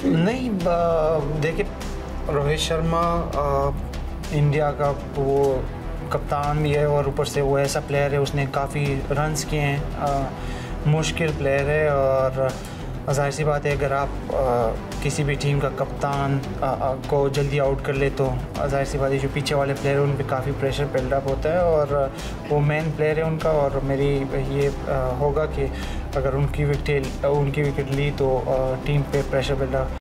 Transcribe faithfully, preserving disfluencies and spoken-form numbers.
नहीं, देखिए रोहित शर्मा आ, इंडिया का वो कप्तान भी है और ऊपर से वो ऐसा प्लेयर है, उसने काफ़ी रन्स किए हैं, मुश्किल प्लेयर है। और ज़ाहिर सी बात है अगर आप आ, किसी भी टीम का कप्तान आ, आ, को जल्दी आउट कर ले तो ज़ाहिर सी बात है जो पीछे वाले प्लेयर हैं उन पर काफ़ी प्रेशर बिल्डअप होता है। और वो मेन प्लेयर है उनका, और मेरी ये आ, होगा कि अगर उनकी विकेट उनकी विकेट ली तो आ, टीम पे प्रेशर बिल्डअप